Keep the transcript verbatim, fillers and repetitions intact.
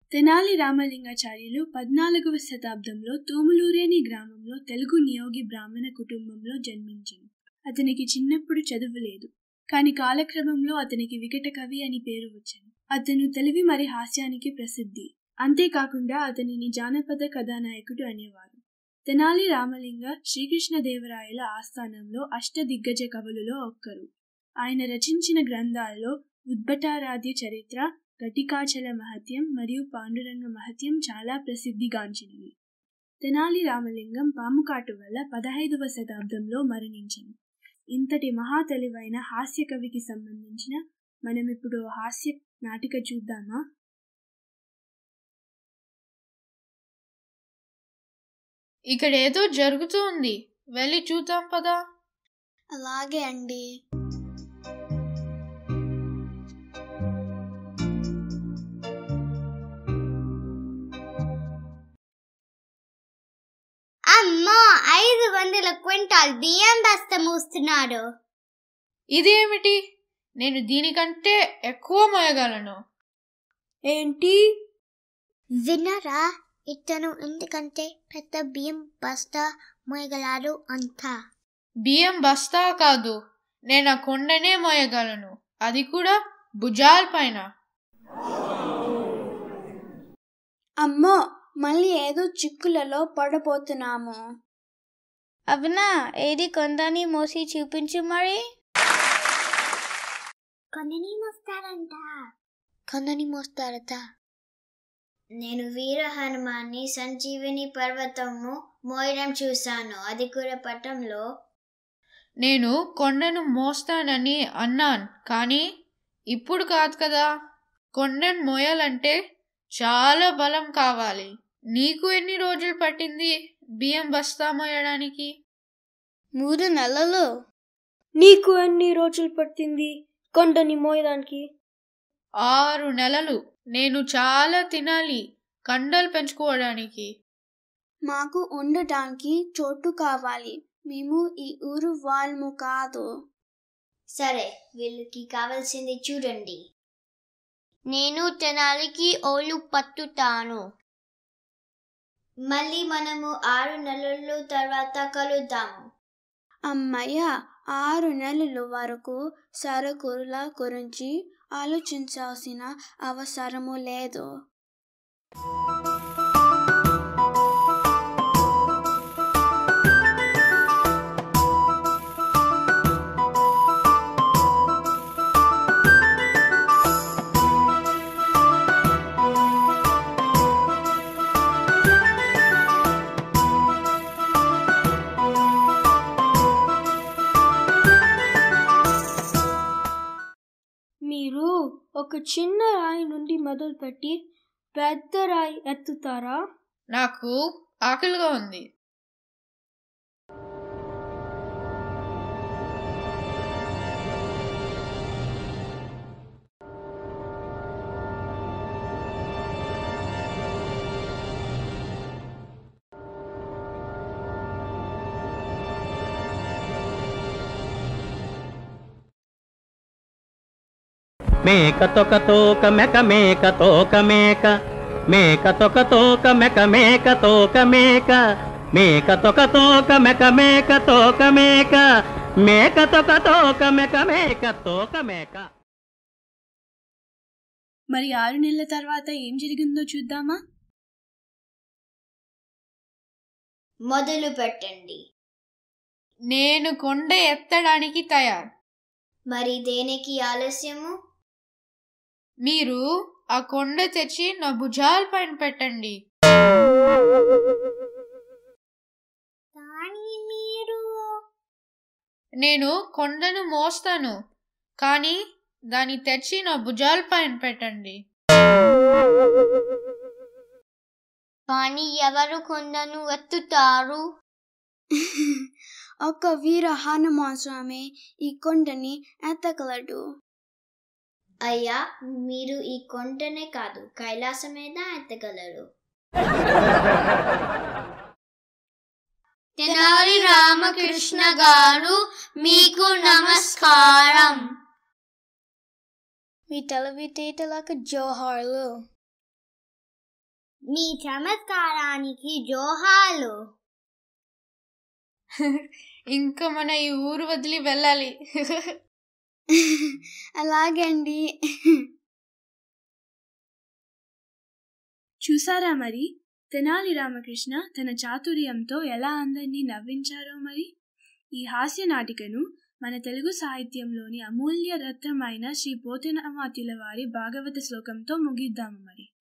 తెనాలి రామలింగాచార్యులు పద్నాలుగవ శతాబ్దంలో తూములూరేని గ్రామంలో తెలుగు నియోగి బ్రాహ్మణ కుటుంబంలో జన్మించింది. అతనికి చిన్నప్పుడు చదువు లేదు, కాని కాలక్రమంలో అతనికి వికట కవి అని పేరు వచ్చింది. అతను తెలివి మరి హాస్యానికి ప్రసిద్ధి. అంతేకాకుండా అతనిని జానపద కథానాయకుడు అనేవారు. తెనాలి రామలింగ శ్రీకృష్ణదేవరాయల ఆస్థానంలో అష్ట దిగ్గజ కవులలో ఒక్కరు. ఆయన రచించిన గ్రంథాల్లో ఉద్భటారాధ్య చరిత్ర, ఘటికాచల మహత్యం మరియు పాండురంగ మహత్యం చాలా ప్రసిద్ధిగాంచినవి. తెనాలి రామలింగం పాముకాటు వల్ల పదహైదవ శతాబ్దంలో మరణించింది. ఇంతటి మహా తెలివైన హాస్య కవికి సంబంధించిన మనం ఇప్పుడు హాస్య నాటిక చూద్దామా? ఇక్కడ ఏదో జరుగుతుంది, వెళ్ళి చూద్దాం పదా. అలాగే అండి. అమ్మో, ఐదు వందల క్వింటాల్ బియ్యం బస్తా మోస్తున్నాడు. ఇదేమిటి? నేను దీనికంటే ఎక్కువ మోయగలను. ఏంటి? వినరా, ఇతను ఎందుకంటే పెద్ద బియ్యం బస్తా మోయగలడు అంతా. బియ్యం బస్తా కాదు, నేను ఆ కొండనే మోయగలను, అది కూడా భుజాల పైన. అమ్మో, మళ్ళీ ఏదో చిక్కులలో పడబోతున్నాము. అవునా, ఏది కొండని మోసి చూపించు మరి. కొండని మోస్తారంట. కొండని మోస్తారట. నేను వీర హనుమాన్ని సంజీవిని పర్వతము మోయడం చూశాను, అది కూడా పట్టంలో. నేను కొండను మోస్తానని అన్నాను, కానీ ఇప్పుడు కాదు కదా. కొండను మోయాలంటే చాలా బలం కావాలి. నీకు ఎన్ని రోజులు పట్టింది బియ్యం బస్తా మోయడానికి? మూడు నెలలు. నీకు ఎన్ని రోజులు పట్టింది కొండని మోయడానికి? ఆరు నెలలు. నేను చాలా తినాలి కండలు పెంచుకోవడానికి. మాకు ఉండటానికి చోటు కావాలి, మేము ఈ ఊరు వాళ్ళము కాదు. సరే, వీళ్ళకి కావాల్సింది చూడండి. నేను తెనాలికి ఓళ్ళు పట్టుతాను. మళ్ళీ మనము ఆరు నెలల తర్వాత కలుద్దాము. అమ్మయ్య, ఆరు నెలల వరకు సరుకుల గురించి ఆలోచించాల్సిన అవసరము లేదు. మీరు ఒక చిన్న రాయి నుండి మొదలుపెట్టి పెద్ద రాయి ఎత్తుతారా? నాకు ఆకలిగా ఉంది. మేక తొక తోక మెక మేక తోక మేక మేక తొక తోక మెక మేక తోక మేక మేక తొక తోక మెక మేక తోక మేక మేక తొక తోక మెక మేక తోక మేక. మరి ఆరు నెలల తర్వాత ఏం జరిగిందో చూద్దామా? మొదలు పెట్టండి. నేను కొండ ఎత్తడానికి తయారు. మరి దేనికి ఆలస్యము? మీరు ఆ కొండ తెచ్చి నా భుజాల పైన పెట్టండి. మీరు నేను కొండను మోస్తాను, కానీ దాన్ని తెచ్చి నా భుజాల పైన పెట్టండి. కానీ ఎవరు కొండను ఎత్తుతారు? ఒక వీర హనుమాన్ స్వామి ఈ కొండని ఎత్తగలడు. అయ్యా, మీరు ఈ కొండనే కాదు కైలాసం మీద ఎత్తగలరు. తెనాలి రామకృష్ణ గారు, మీకు నమస్కారం. మీ తెలివితేటలకు జోహార్లు. మీ చమత్కారానికి జోహాలు. ఇంకా మన ఈ ఊరు వదిలి వెళ్ళాలి. అలాగే అండి. చూసారా మరి తెనాలి రామకృష్ణ తన చాతుర్యంతో ఎలా అందరినీ నవ్వించారో. మరి ఈ హాస్య నాటికను మన తెలుగు సాహిత్యంలోని అమూల్య రత్నమైన శ్రీ పోతనామాత్యుల వారి భాగవత శ్లోకంతో ముగిద్దాము మరి.